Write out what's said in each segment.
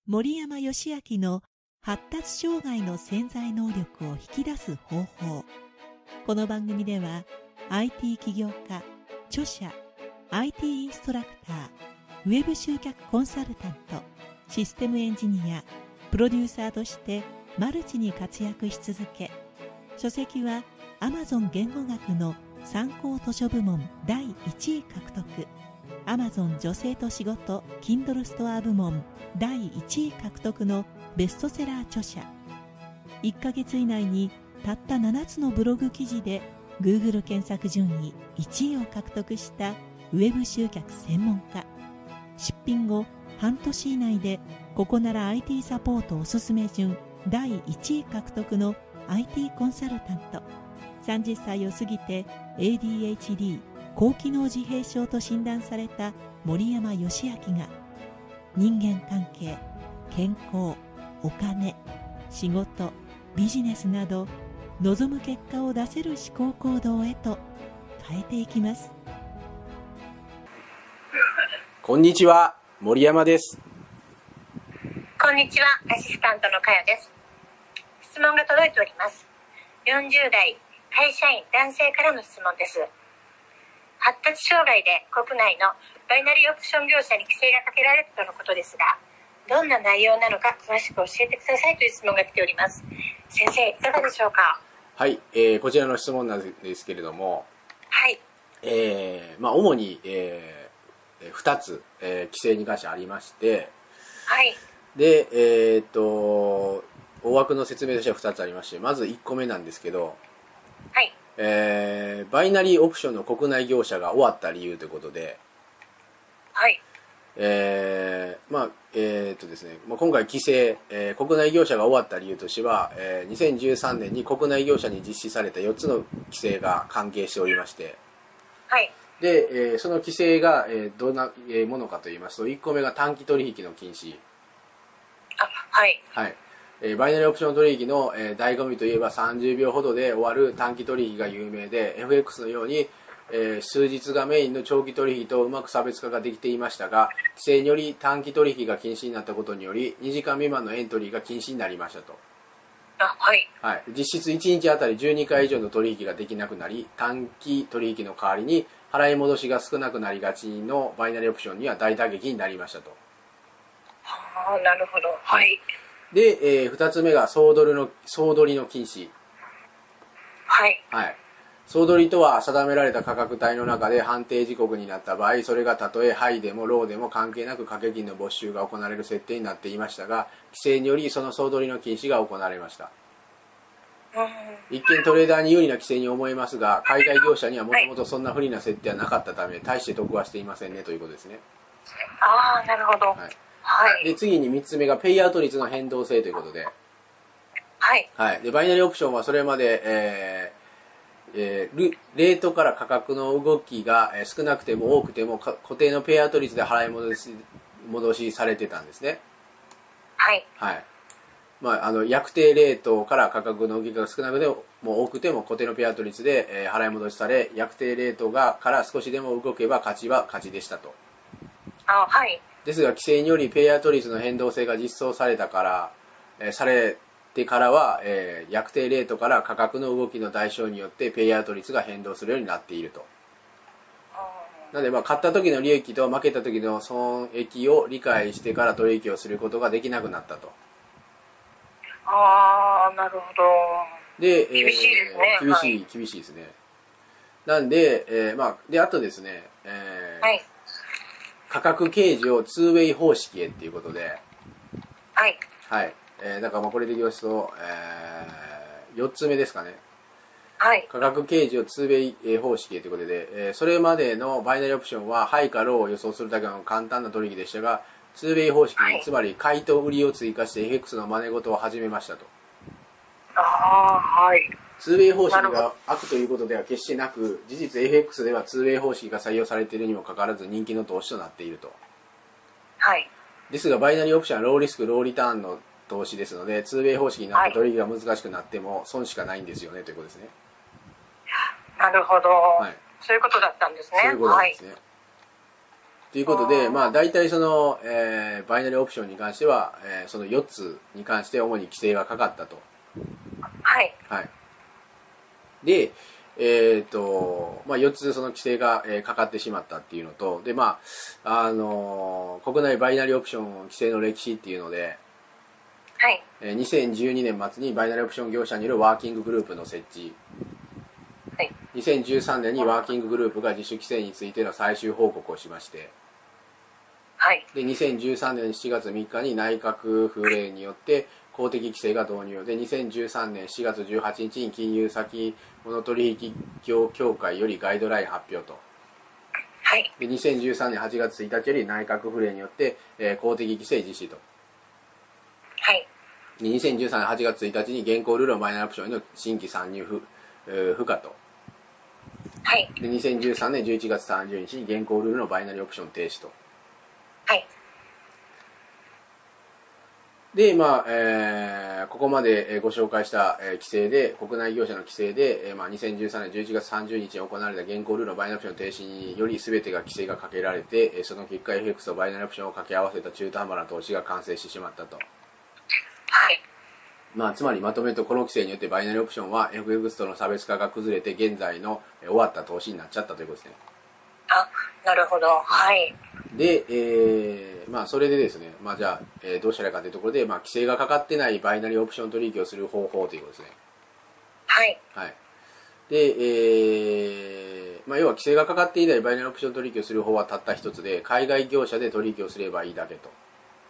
森山義明の発達障害の潜在能力を引き出す方法。この番組では IT 起業家、著者、IT インストラクター、ウェブ集客コンサルタント、システムエンジニア、プロデューサーとしてマルチに活躍し続け、書籍は Amazon 言語学の参考図書部門第1位獲得、Amazon 女性と仕事 Kindle ストア部門第1位獲得のベストセラー著者。1ヶ月以内にたった7つのブログ記事で Google 検索順位1位を獲得したウェブ集客専門家。出品後半年以内でここなら IT サポートおすすめ順第1位獲得の IT コンサルタント。30歳を過ぎて ADHD 高機能自閉症と診断された森山義明が、人間関係、健康、お金、仕事、ビジネスなど望む結果を出せる思考行動へと変えていきます。 こんにちは、森山です。 こんにちは、アシスタントのかよです。質問が届いております。40代会社員男性からの質問です。発達障害で国内のバイナリーオプション業者に規制がかけられたとのことですが、どんな内容なのか詳しく教えてくださいという質問が来ております。先生、いかがでしょうか？ はい、こちらの質問なんですけれども、 はい。 主に、2つ、規制に関してありまして、 はい。 で、大枠の説明としては2つありまして、まず1個目なんですけど、 はい。 バイナリーオプションの国内業者が終わった理由ということで、 はい。 ですね、今回規制、国内業者が終わった理由としては、2013年に国内業者に実施された4つの規制が関係しておりまして、 はい。 で、その規制が、どんなものかといいますと、1個目が短期取引の禁止。 はい。 はい。バイナリーオプション取引の、醍醐味といえば30秒ほどで終わる短期取引が有名で、 FX のように、数日がメインの長期取引とうまく差別化ができていましたが、規制により短期取引が禁止になったことにより2時間未満のエントリーが禁止になりましたと。 はい。 はい、実質1日あたり12回以上の取引ができなくなり、短期取引の代わりに払い戻しが少なくなりがちのバイナリーオプションには大打撃になりましたと。 なるほど。はい。 で、2つ目が総取りの禁止。 はい。 はい。総取りとは定められた価格帯の中で判定時刻になった場合、それがたとえハイでもローでも関係なく掛け金の没収が行われる設定になっていましたが、規制によりその総取りの禁止が行われました。一見トレーダーに有利な規制に思えますが、海外業者にはもともとそんな不利な設定はなかったため、大して得はしていませんねということですね。 なるほど。 はい。はい、で次に3つ目がペイアウト率の変動性ということで、 はい。 はい、でバイナリーオプションはそれまで、レートから価格の動きが少なくても多くても固定のペイアウト率で払い戻しされてたんですね。 はい。 はい。約定レートから価格の動きが少なくても多くても固定のペイアウト率で、払い戻しされ、約定レートから少しでも動けば勝ちは勝ちでしたと。 はい。 ですが規制によりペイアウト率の変動性が実装されてからは、約定レートから価格の動きの代償によってペイアウト率が変動するようになっていると。なので買った時の利益と負けた時の損益を理解してから取引をすることができなくなったと。 なるほど。 で、 厳しいですね。 厳しいですね。なんで、あとですね、 はい。 価格掲示を 2way 方式へっていうことで、 はい。 はい。だからこれでいきますと、4つ目ですかね。 はい。 価格掲示を 2way 方式へということで、それまでのバイナリーオプションはハイかローを予想するだけの簡単な取引でしたが、2way 方式に、つまり買いと売りを追加して FX の真似事を始めましたと。 はい。 2way 方式が悪ということでは決してなく、事実 FX では 2way 方式が採用されているにもかかわらず人気の投資となっていると。 はい。 ですがバイナリーオプションはローリスクローリターンの投資ですので、2way 方式になって取引が難しくなっても損しかないんですよねということですね。 なるほど。 はい。 そういうことだったんですね。 そういうことなんですね。 ということで、まあ、大体その、バイナリーオプションに関しては、その4つに関して主に規制がかかったと。 はい。 はい。で、まあ、4つその規制が、かかってしまったっていうのと、で、まあ、国内バイナリーオプション規制の歴史っていうので、 はい。 2012年末にバイナリーオプション業者によるワーキンググループの設置。 はい。 2013年にワーキンググループが自主規制についての最終報告をしまして、 はい。 で、2013年7月3日に内閣府令によって公的規制が導入で、2013年7月18日に金融先物取引業協会よりガイドライン発表と。 はい。 で、2013年8月1日より内閣府令によって、公的規制実施と。 はい。 で、2013年8月1日に現行ルールのバイナリーオプションへの新規参入不可と。 はい。 で、2013年11月30日に現行ルールのバイナリーオプション停止と。 はい。 で、まあ、ここまでご紹介した、規制で、国内業者の規制で、まあ、2013年11月30日に行われた現行ルールのバイナリーオプション停止により全てが規制がかけられて、その結果 FX とバイナリーオプションを掛け合わせた中途半端な投資が完成してしまったと。 はい。 まあ、つまりまとめると、この規制によってバイナリーオプションは FX との差別化が崩れて現在の終わった投資になっちゃったということですね。 あ、なるほど。はい。 で、まあ、それでですね、まあ、じゃあ、どうしたらいいかというところで、まあ、規制がかかってないバイナリーオプション取引をする方法ということですね。 はい。 はい。で、まあ、要は規制がかかっていないバイナリーオプション取引をする方はたった一つで、海外業者で取引をすればいいだけと。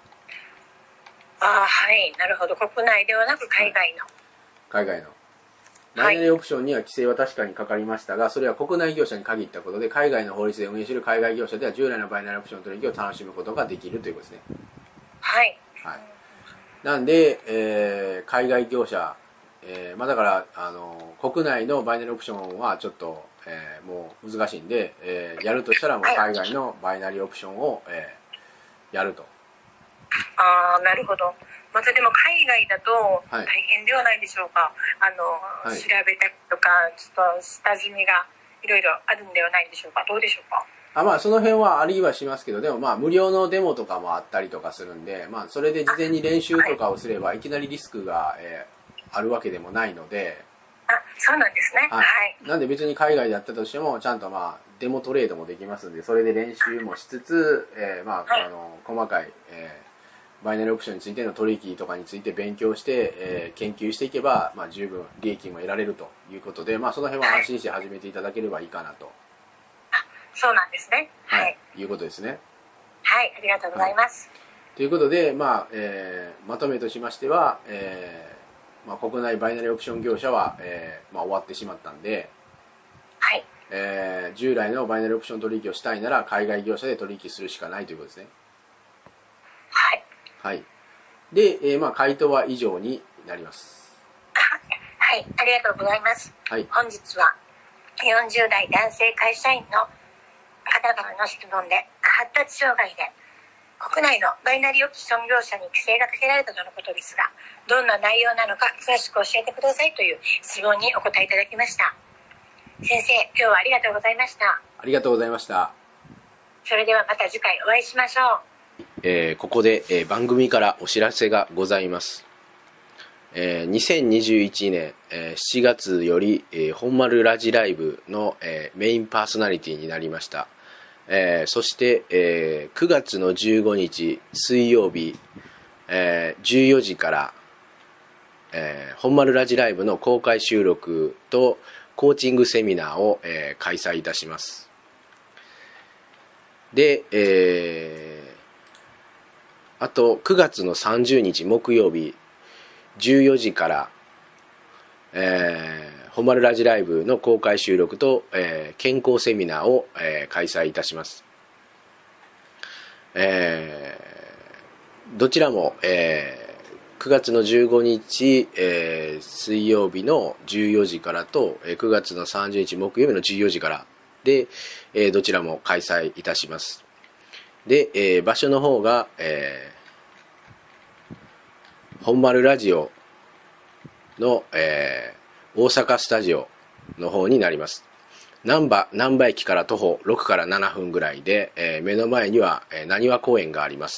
あ、はい。なるほど。国内ではなく海外の。 海外の。バイナリーオプションには規制は確かにかかりましたが、それは国内業者に限ったことで、海外の法律で運営している海外業者では従来のバイナリーオプション取引を楽しむことができるということですね。 はい。 はい。なんで、海外業者、まあ、だから国内のバイナリーオプションはちょっと、もう難しいんで、やるとしたらもう海外のバイナリーオプションを、やると。 ああ、なるほど。またでも海外だとはい大変ではないでしょうか。 はい調べたりとか、ちょっと下積みがいろいろあるんではないでしょうか。どうでしょうか。 まあその辺はありはしますけど、でもまあ無料のデモとかもあったりとかするんで、まあそれで事前に練習とかをすればいきなりリスクが、あるわけでもないので、 あ、そうなんですね。はい。 なんで別に海外でやったとしてもちゃんとまあデモトレードもできますんで、それで練習もしつつ、まあ、 はい細かい、バイナリーオプションについての取引とかについて勉強して、研究していけば、まあ、十分利益も得られるということで、まあ、その辺は安心して始めていただければいいかなと、 そうなんですね。はい。 いうことですね。 はい、ありがとうございます。 ということで、まあまとめとしましては、まあ、国内バイナリーオプション業者は、まあ、終わってしまったんで、 はい。 従来のバイナリーオプション取引をしたいなら海外業者で取引するしかないということですね。 はい。 はい。で、まあ、回答は以上になります。 はい、ありがとうございます。 はい。 本日は40代男性会社員の方からの質問で、発達障害で国内のバイナリーオプション業者に規制がかけられたとのことですが、どんな内容なのか詳しく教えてくださいという質問にお答えいただきました。先生、今日はありがとうございました。 ありがとうございました。 それではまた次回お会いしましょう。 ここで、番組からお知らせがございます。2021年、7月より、本丸ラジライブの、メインパーソナリティになりました。そして、9月の15日水曜日、14時から、本丸ラジライブの公開収録とコーチングセミナーを、開催いたします。で、あと9月の30日木曜日14時から、本丸ラジライブの公開収録と、健康セミナーを、開催いたします。どちらも、9月の15日、水曜日の14時からと、9月の30日木曜日の14時からで、どちらも開催いたします。で、場所の方が、本丸ラジオの、大阪スタジオの方になります。 難波駅から徒歩6から7分ぐらいで、目の前にはなにわ公園があります。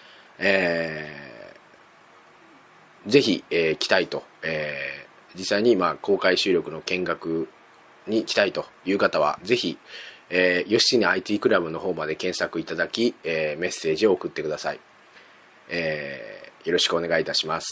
ぜひ、来たいと、実際に公開収録の見学に来たいという方はぜひ、吉常 IT クラブの方まで検索いただき、メッセージを送ってください。よろしくお願いいたします。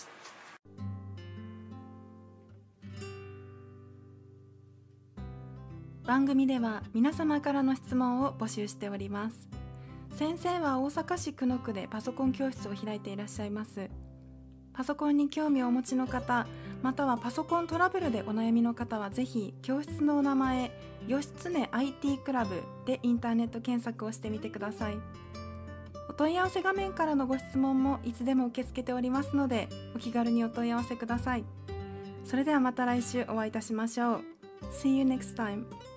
番組では皆様からの質問を募集しております。先生は大阪市久野区でパソコン教室を開いていらっしゃいます。パソコンに興味をお持ちの方、またはパソコントラブルでお悩みの方はぜひ教室のお名前、義経 IT クラブでインターネット検索をしてみてください。お問い合わせ画面からのご質問もいつでも受け付けておりますので、お気軽にお問い合わせください。それではまた来週お会いいたしましょう。See you next time.